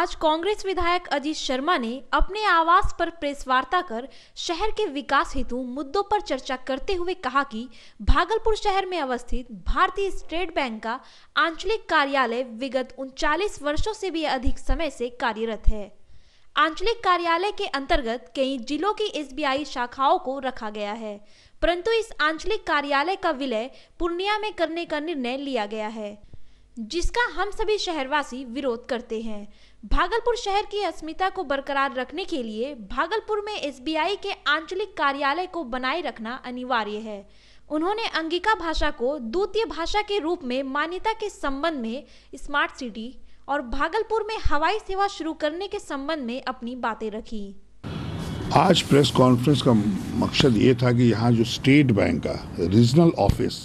आज कांग्रेस विधायक अजीत शर्मा ने अपने आवास पर प्रेस वार्ता कर शहर के विकास हेतु मुद्दों पर चर्चा करते हुए कहा कि भागलपुर शहर में अवस्थित भारतीय स्टेट बैंक का आंचलिक कार्यालय विगत 39 वर्षों से भी अधिक समय से कार्यरत है। आंचलिक कार्यालय के अंतर्गत कई जिलों की एसबीआई शाखाओं को रखा गया है, परंतु इस आंचलिक कार्यालय का विलय पूर्णिया में करने का निर्णय लिया गया है, जिसका हम सभी शहरवासी विरोध करते हैं। भागलपुर शहर की अस्मिता को बरकरार रखने के लिए भागलपुर में एसबीआई के आंचलिक कार्यालय को बनाए रखना अनिवार्य है। उन्होंने अंगिका भाषा को द्वितीय भाषा के रूप में मान्यता के संबंध में, स्मार्ट सिटी और भागलपुर में हवाई सेवा शुरू करने के संबंध में अपनी बातें रखी। आज प्रेस कॉन्फ्रेंस का मकसद ये था कि यहाँ जो स्टेट बैंक का रीजनल ऑफिस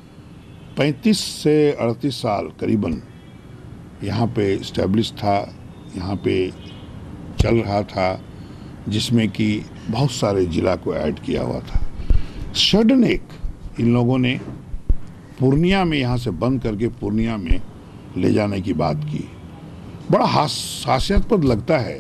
35 से 38 साल करीबन यहाँ पे इस्टेब्लिश था, यहाँ पे चल रहा था, जिसमें कि बहुत सारे जिला को ऐड किया हुआ था। सडन एक इन लोगों ने पूर्णिया में यहाँ से बंद करके पूर्णिया में ले जाने की बात की। बड़ा हास्यास्पद लगता है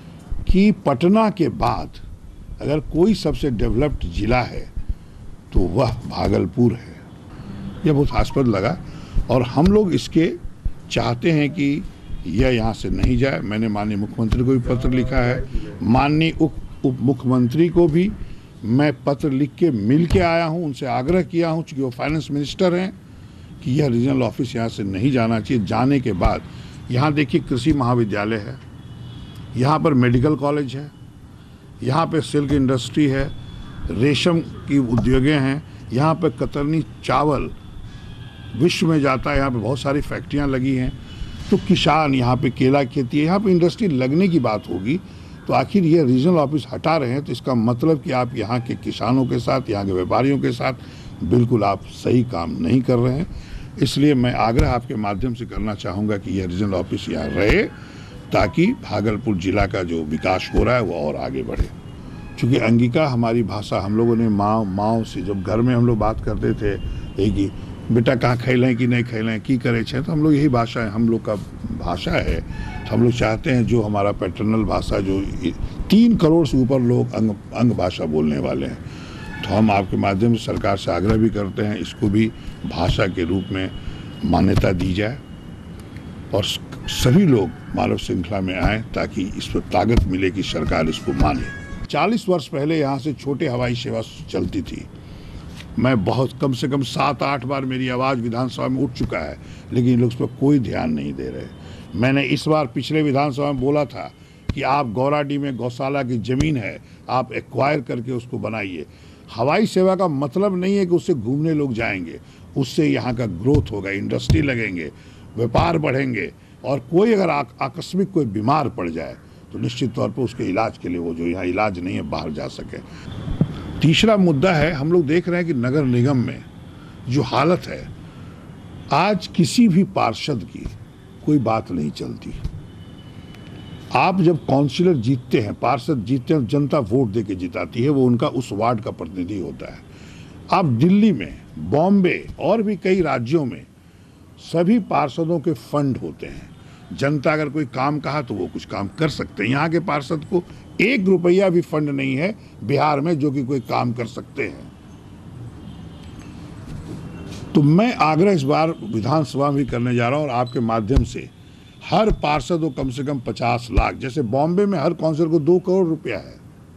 कि पटना के बाद अगर कोई सबसे डेवलप्ड जिला है तो वह भागलपुर है। यह बहुत हास्यास्पद लगा और हम लोग इसके चाहते हैं कि यह यहाँ से नहीं जाए। मैंने माननीय मुख्यमंत्री को भी पत्र लिखा है, माननीय उप मुख्यमंत्री को भी मैं पत्र लिख के मिल के आया हूँ, उनसे आग्रह किया हूँ, चूँकि वो फाइनेंस मिनिस्टर हैं, कि यह रीजनल ऑफिस यहाँ से नहीं जाना चाहिए। जाने के बाद यहाँ देखिए कृषि महाविद्यालय है, यहाँ पर मेडिकल कॉलेज है, यहाँ पे सिल्क इंडस्ट्री है, रेशम की उद्योगें हैं, यहाँ पे कतरनी चावल विश्व में जाता है, यहाँ पे बहुत सारी फैक्ट्रियाँ लगी हैं। तो किसान यहाँ पे केला खेती है, यहाँ पे इंडस्ट्री लगने की बात होगी। तो आखिर ये रीजनल ऑफिस हटा रहे हैं तो इसका मतलब कि आप यहाँ के किसानों के साथ, यहाँ के व्यापारियों के साथ बिल्कुल आप सही काम नहीं कर रहे हैं। इसलिए मैं आग्रह आपके माध्यम से करना चाहूँगा कि यह रीजनल ऑफिस यहाँ रहे, ताकि भागलपुर जिला का जो विकास हो रहा है वो और आगे बढ़े। चूँकि अंगिका हमारी भाषा, हम लोगों ने माँ से जब घर में हम लोग बात करते थे कि बेटा कहाँ खेलें कि नहीं खेलें, की करे छे, तो हम लोग यही भाषा है, हम लोग का भाषा है। तो हम लोग चाहते हैं जो हमारा पैटर्नल भाषा, जो 3 करोड़ से ऊपर लोग अंग भाषा बोलने वाले हैं, तो हम आपके माध्यम से सरकार से आग्रह भी करते हैं इसको भी भाषा के रूप में मान्यता दी जाए और सभी लोग मानव श्रृंखला में आए, ताकि इस पर ताकत मिले कि सरकार इसको माने। 40 वर्ष पहले यहाँ से छोटे हवाई सेवा चलती थी। मैं बहुत कम से कम 7-8 बार मेरी आवाज़ विधानसभा में उठ चुका है, लेकिन लोग उस पर कोई ध्यान नहीं दे रहे। मैंने इस बार पिछले विधानसभा में बोला था कि आप गौराडी में गौशाला की ज़मीन है, आप एक्वायर करके उसको बनाइए। हवाई सेवा का मतलब नहीं है कि उससे घूमने लोग जाएंगे, उससे यहाँ का ग्रोथ होगा, इंडस्ट्री लगेंगे, व्यापार बढ़ेंगे, और कोई अगर आकस्मिक कोई बीमार पड़ जाए तो निश्चित तौर पर उसके इलाज के लिए वो जो यहाँ इलाज नहीं है बाहर जा सके। तीसरा मुद्दा है, हम लोग देख रहे हैं कि नगर निगम में जो हालत है, आज किसी भी पार्षद की कोई बात नहीं चलती। आप जब काउंसिलर जीतते हैं, पार्षद जीतते हैं, जनता वोट देके जिताती है, वो उनका उस वार्ड का प्रतिनिधि होता है। आप दिल्ली में, बॉम्बे और भी कई राज्यों में सभी पार्षदों के फंड होते हैं। जनता अगर कोई काम कहा तो वो कुछ काम कर सकते हैं। यहाँ के पार्षद को 1 रुपया भी फंड नहीं है बिहार में जो कि कोई काम कर सकते हैं। तो मैं आग्रह इस बार विधानसभा में करने जा रहा हूं और आपके माध्यम से हर पार्षद को कम से कम 50 लाख, जैसे बॉम्बे में हर काउंसिलर को 2 करोड़ रुपया है,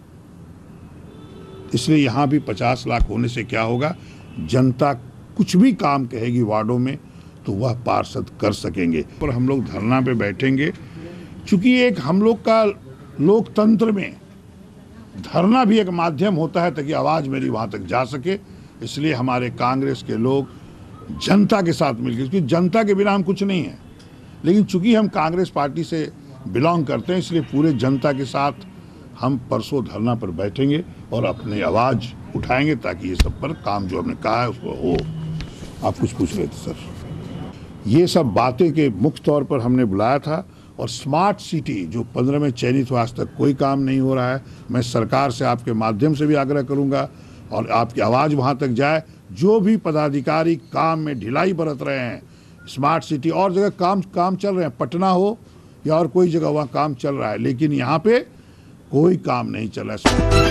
इसलिए यहां भी 50 लाख होने से क्या होगा, जनता कुछ भी काम कहेगी वार्डों में तो वह पार्षद कर सकेंगे। और हम लोग धरना पे बैठेंगे, चूंकि एक हम लोग का लोकतंत्र में धरना भी एक माध्यम होता है ताकि आवाज़ मेरी वहाँ तक जा सके। इसलिए हमारे कांग्रेस के लोग जनता के साथ मिलकर, क्योंकि जनता के बिना हम कुछ नहीं है, लेकिन चूंकि हम कांग्रेस पार्टी से बिलोंग करते हैं इसलिए पूरे जनता के साथ हम परसों धरना पर बैठेंगे और अपनी आवाज़ उठाएंगे ताकि ये सब पर काम जो हमने कहा है उसको हो। आप कुछ पूछ रहे थे सर? ये सब बातें के मुख्य तौर पर हमने बुलाया था। और स्मार्ट सिटी जो 15 में चयनित हुआ, आज तक कोई काम नहीं हो रहा है। मैं सरकार से आपके माध्यम से भी आग्रह करूंगा और आपकी आवाज़ वहां तक जाए। जो भी पदाधिकारी काम में ढिलाई बरत रहे हैं, स्मार्ट सिटी और जगह काम चल रहे हैं, पटना हो या और कोई जगह वहाँ काम चल रहा है, लेकिन यहाँ पे कोई काम नहीं चल रहा है।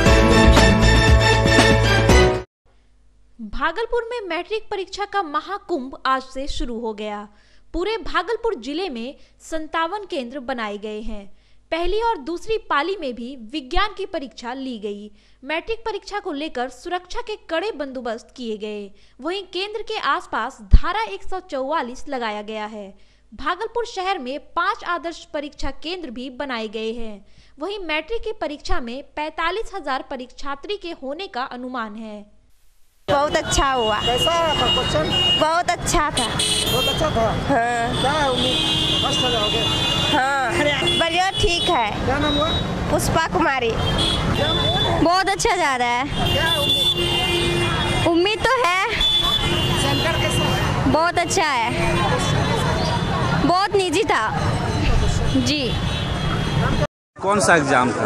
भागलपुर में मैट्रिक परीक्षा का महाकुंभ आज से शुरू हो गया। पूरे भागलपुर जिले में 57 केंद्र बनाए गए हैं। पहली और दूसरी पाली में भी विज्ञान की परीक्षा ली गई। मैट्रिक परीक्षा को लेकर सुरक्षा के कड़े बंदोबस्त किए गए। वहीं केंद्र के आसपास धारा 144 लगाया गया है। भागलपुर शहर में 5 आदर्श परीक्षा केंद्र भी बनाए गए हैं। वहीं मैट्रिक की परीक्षा में 45,000 परीक्षार्थी के होने का अनुमान है। बहुत अच्छा हुआ। कैसा था क्वेश्चन? बहुत अच्छा था। बहुत अच्छा था। हाँ। क्या है उम्मीद फर्स्ट हो जाओगे? हाँ, बढ़िया ठीक है। क्या नाम हुआ? पुष्पा कुमारी। बहुत अच्छा जा रहा है। क्या उम्मीद? उम्मीद तो है। सेंटर कैसा है? बहुत अच्छा है। बहुत निजी था जी। कौन सा एग्जाम था?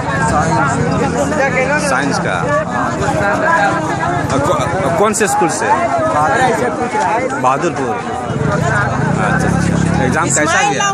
साइंस का। कौन से स्कूल से? बहादुरपुर। अच्छा, एग्जाम कैसा गया?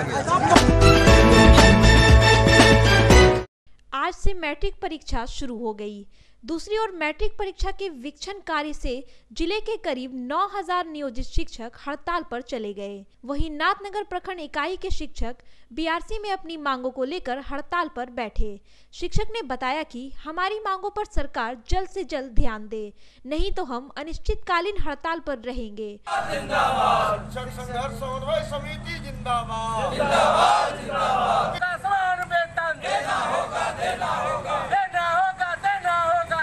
आज से मैट्रिक परीक्षा शुरू हो गई। दूसरी ओर मैट्रिक परीक्षा के वीक्षण कार्य से जिले के करीब 9,000 नियोजित शिक्षक हड़ताल पर चले गए। वहीं नाथनगर प्रखंड इकाई के शिक्षक बीआरसी में अपनी मांगों को लेकर हड़ताल पर बैठे। शिक्षक ने बताया कि हमारी मांगों पर सरकार जल्द से जल्द ध्यान दे, नहीं तो हम अनिश्चितकालीन हड़ताल पर रहेंगे। शिक्षक संघर्ष समन्वय समिति जिंदाबाद। जिंदाबाद, जिंदाबाद। समान वेतन देना होगा, देना होगा, देना होगा, देना होगा।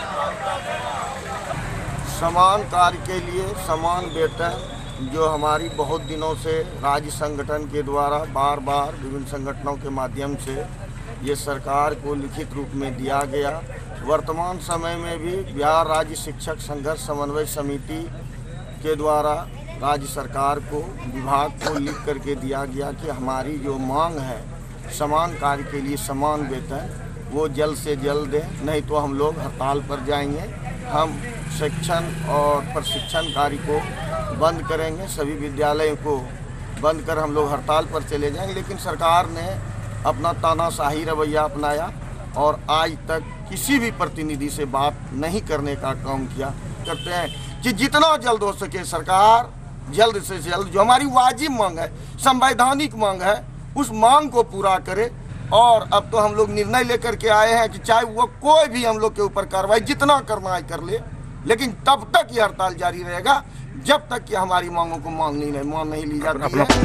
समान कार्य के लिए समान वेतन, जो हमारी बहुत दिनों से राज्य संगठन के द्वारा बार बार विभिन्न संगठनों के माध्यम से ये सरकार को लिखित रूप में दिया गया। वर्तमान समय में भी बिहार राज्य शिक्षक संघर्ष समन्वय समिति के द्वारा राज्य सरकार को, विभाग को लिख करके दिया गया कि हमारी जो मांग है समान कार्य के लिए समान वेतन, वो जल्द से जल्द दें, नहीं तो हम लोग हड़ताल पर जाएंगे। हम शिक्षण और प्रशिक्षण कार्य को बंद करेंगे, सभी विद्यालयों को बंद कर हम लोग हड़ताल पर चले जाएंगे। लेकिन सरकार ने अपना तानाशाही रवैया अपनाया और आज तक किसी भी प्रतिनिधि से बात नहीं करने का काम किया। करते हैं कि जितना जल्द हो सके सरकार जल्द से जल्द जो हमारी वाजिब मांग है, संवैधानिक मांग है, उस मांग को पूरा करे। और अब तो हम लोग निर्णय लेकर के आए हैं कि चाहे वो कोई भी हम लोग के ऊपर कार्रवाई जितना करना है कर ले, लेकिन तब तक ये हड़ताल जारी रहेगा जब तक कि हमारी मांगों को मान नहीं ली जाती है।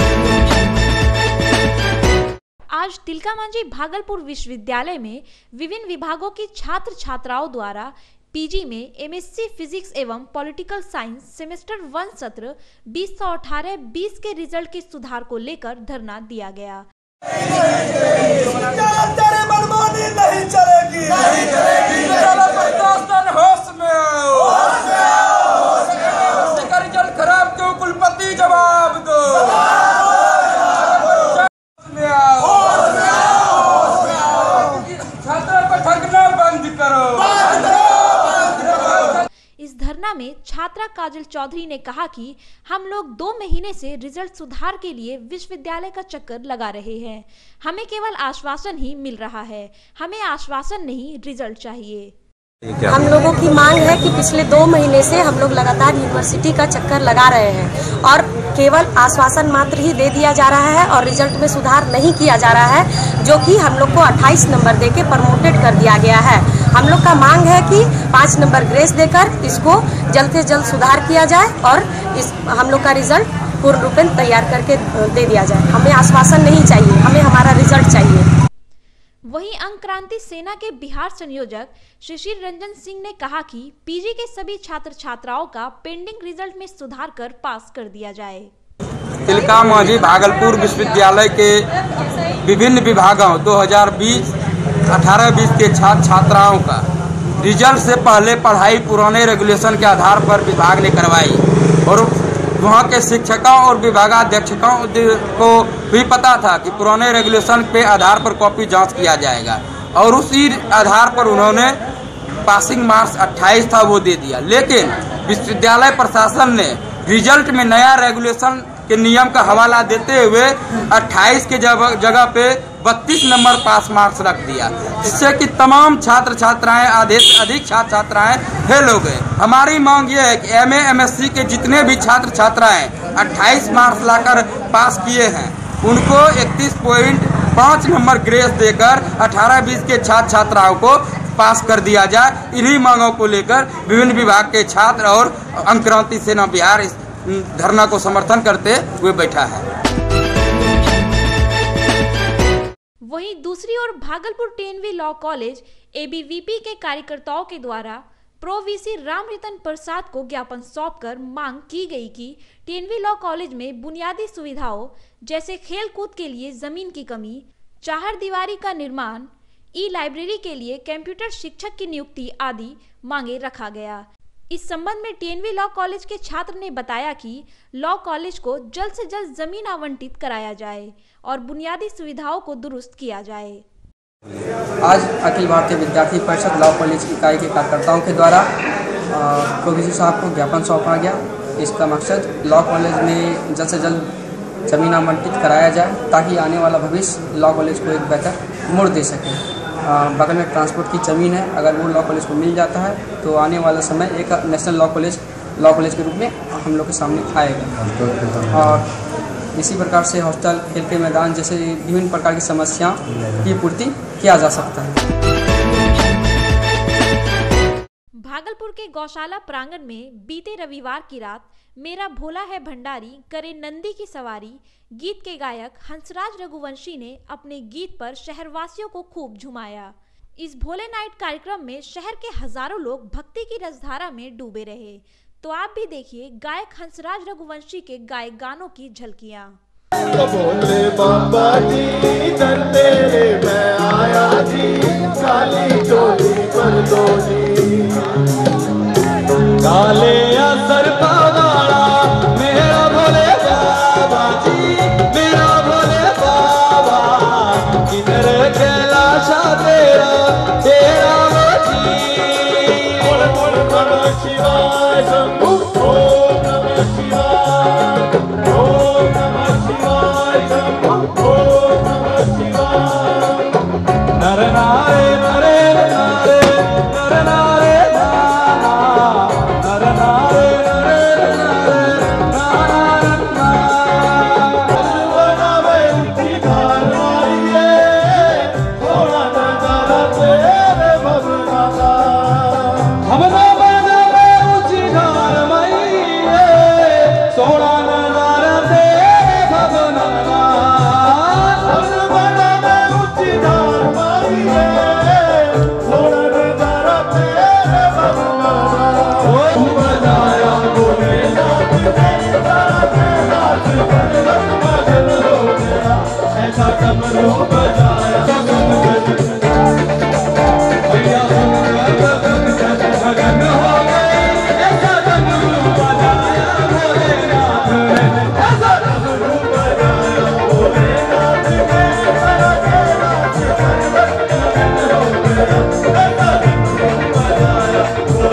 आज तिलका मांझी भागलपुर विश्वविद्यालय में विभिन्न विभागों की छात्र छात्राओं द्वारा पीजी में एमएससी फिजिक्स एवं पॉलिटिकल साइंस सेमेस्टर 1 सत्र 2018-20 के रिजल्ट के सुधार को लेकर धरना दिया गया। तेरे मनमानी नहीं चलेगी, नहीं चलेगी। चलो प्रशासन होश में आओ, होश में आओ, होश में आओ। इसका रिजल्ट खराब क्यों? कुलपति जवाब दो। होश में आओ, होश में आओ, होश में आओ। छात्रों को ठगना बंद करो, बंद करो। इस धरना में छात्रा काजल चौधरी ने कहा कि हम लोग 2 महीने से रिजल्ट सुधार के लिए विश्वविद्यालय का चक्कर लगा रहे हैं। हमें केवल आश्वासन ही मिल रहा है, हमें आश्वासन नहीं रिजल्ट चाहिए। हम लोगों की मांग है कि पिछले 2 महीने से हम लोग लगातार यूनिवर्सिटी का चक्कर लगा रहे हैं और केवल आश्वासन मात्र ही दे दिया जा रहा है और रिजल्ट में सुधार नहीं किया जा रहा है, जो कि हम लोग को 28 नंबर देके प्रमोटेड कर दिया गया है। हम लोग का मांग है कि 5 नंबर ग्रेस देकर इसको जल्द से जल्द सुधार किया जाए और हम लोग का रिजल्ट पूर्ण रूप में तैयार करके दे दिया जाए। हमें आश्वासन नहीं चाहिए, हमें हमारा रिजल्ट चाहिए। वहीं अंक क्रांति सेना के बिहार संयोजक शिशिर रंजन सिंह ने कहा कि पीजी के सभी छात्र छात्राओं का पेंडिंग रिजल्ट में सुधार कर पास कर दिया जाए। तिलका मांझी भागलपुर विश्वविद्यालय के विभिन्न विभागों 2018-20 के छात्र छात्राओं का रिजल्ट से पहले पढ़ाई पुराने रेगुलेशन के आधार पर विभाग ने करवाई और वहाँ के शिक्षकों और विभागाध्यक्षों को भी पता था कि पुराने रेगुलेशन के आधार पर कॉपी जांच किया जाएगा और उसी आधार पर उन्होंने पासिंग मार्क्स 28 था वो दे दिया। लेकिन विश्वविद्यालय प्रशासन ने रिजल्ट में नया रेगुलेशन के नियम का हवाला देते हुए 28 के जगह पे 32 नंबर पास मार्क्स रख दिया, जिससे कि तमाम छात्र छात्राएं आधे से अधिक छात्र छात्राएं फेल हो गए। हमारी मांग ये है कि MA MSc के जितने भी छात्र छात्राएं 28 मार्क्स लाकर पास किए हैं उनको 31.5 नंबर ग्रेस देकर 18-20 के छात्र छात्राओं को पास कर दिया जाए। इन्हीं मांगों को लेकर विभिन्न विभाग के छात्र और अंकक्रांति सेना बिहार इस धरना को समर्थन करते हुए बैठा है। वहीं दूसरी ओर Bhagalpur TNV law college ABVP के कार्यकर्ताओं के द्वारा प्रो VC रामरतन प्रसाद को ज्ञापन सौंपकर मांग की गई कि टीएनवी लॉ कॉलेज में बुनियादी सुविधाओं जैसे खेल कूद के लिए जमीन की कमी, चारदीवारी का निर्माण, लाइब्रेरी के लिए कंप्यूटर शिक्षक की नियुक्ति आदि मांगे रखा गया। इस संबंध में टीएनवी लॉ कॉलेज के छात्र ने बताया कि लॉ कॉलेज को जल्द से जल्द जमीन आवंटित कराया जाए और बुनियादी सुविधाओं को दुरुस्त किया जाए। आज अखिल भारतीय विद्यार्थी परिषद लॉ कॉलेज इकाई के कार्यकर्ताओं के द्वारा प्रो VC साहब को ज्ञापन सौंपा गया। इसका मकसद लॉ कॉलेज में जल्द से जल्द जमीन आवंटित कराया जाए ताकि आने वाला भविष्य लॉ कॉलेज को एक बेहतर मोड़ दे सके। बगल में ट्रांसपोर्ट की ज़मीन है, अगर वो लॉ कॉलेज को मिल जाता है तो आने वाला समय एक नेशनल लॉ कॉलेज के रूप में हम लोग के सामने आएगा। और इसी प्रकार से हॉस्टल, खेल के मैदान जैसे विभिन्न प्रकार की समस्याओं की पूर्ति किया जा सकता है। भागलपुर के गौशाला प्रांगण में बीते रविवार की रात मेरा भोला है भंडारी करे नंदी की सवारी गीत के गायक हंसराज रघुवंशी ने अपने गीत पर शहरवासियों को खूब झुमाया। इस भोले नाइट कार्यक्रम में शहर के हजारों लोग भक्ति की रसधारा में डूबे रहे। तो आप भी देखिए गायक हंसराज रघुवंशी के गाए गानों की झलकियां। भोले बाबा जी दर तेरे मैं आया जी, काली चोली कर दो जी, काले असर पावाड़ा मेरा भोले बाबा जी, मेरा भोले बाबा किधर कैलाशा तेरा तेरा जी। ओम नमः शिवाय शंभू, ओम नमः शिवाय, ओम नमः शिवाय शंभू, ओम नमः शिवाय। नर नारे नरे नारे नर नारे नाना, नर नारे नरे नारे नाना नाना। बनावे उठी धार मारिए, थोड़ा नजारा तेरे भगवान का। हम ना बनावे उठी धार मारिए, थोड़ा नजारा तेरे भगवान का। हम बनावे उठी धार मारिए, थोड़ा नजारा तेरे भगवान का। ओ बजाया बोले नाथ तेरा तेरा मगन हो गया, ऐसा डमरू बजाया भैया मगन हो गए, ऐसा डमरू बजाया भोलेनाथ ने, ऐसा डमरू बजाया भोलेनाथ ने, तेरा तेरा मगन हो गया, ऐसा डमरू बजाया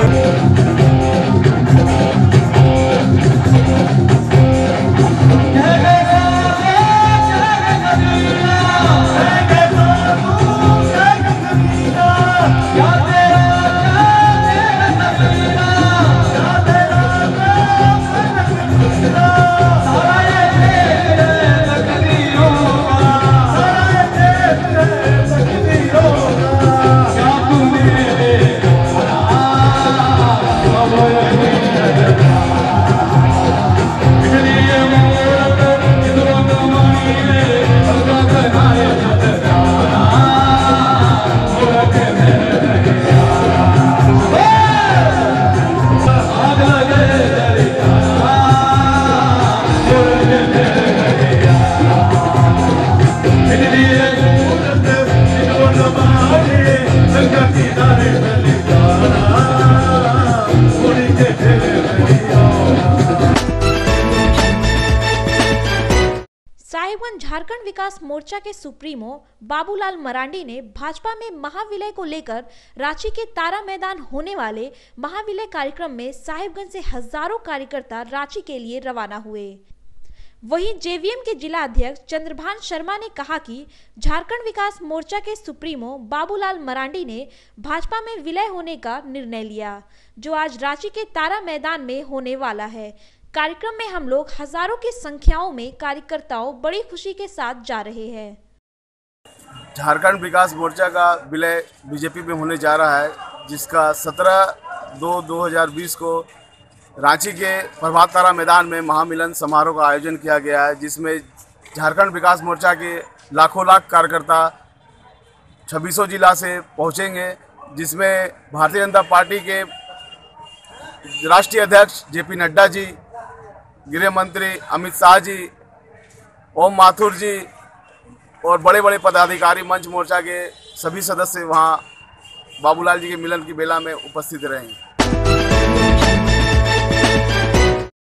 साहिबगंज झारखंड विकास मोर्चा के सुप्रीमो बाबूलाल मरांडी ने भाजपा में महाविलय को लेकर रांची के तारा मैदान होने वाले महाविलय कार्यक्रम में साहिबगंज से हजारों कार्यकर्ता रांची के लिए रवाना हुए। वहीं जेवीएम के जिला अध्यक्ष चंद्रभान शर्मा ने कहा कि झारखंड विकास मोर्चा के सुप्रीमो बाबूलाल मरांडी ने भाजपा में विलय होने का निर्णय लिया, जो आज रांची के तारा मैदान में होने वाला है। कार्यक्रम में हम लोग हजारों की संख्याओं में कार्यकर्ताओं बड़ी खुशी के साथ जा रहे हैं। झारखंड विकास मोर्चा का विलय बीजेपी में होने जा रहा है, जिसका 17/2/2020 को रांची के प्रभात तारा मैदान में महामिलन समारोह का आयोजन किया गया है, जिसमें झारखंड विकास मोर्चा के लाखों लाख कार्यकर्ता 2600 जिला से पहुंचेंगे, जिसमें भारतीय जनता पार्टी के राष्ट्रीय अध्यक्ष जेपी नड्डा जी, गृह मंत्री अमित शाह जी, ओम माथुर जी और बड़े बड़े पदाधिकारी मंच मोर्चा के सभी सदस्य वहां बाबूलाल जी के मिलन की बेला में उपस्थित रहेंगे।